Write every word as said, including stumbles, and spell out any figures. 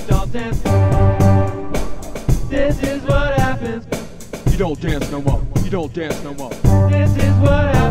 don't dance. This is what happens. You don't dance no more. You don't dance no more. This is what happens.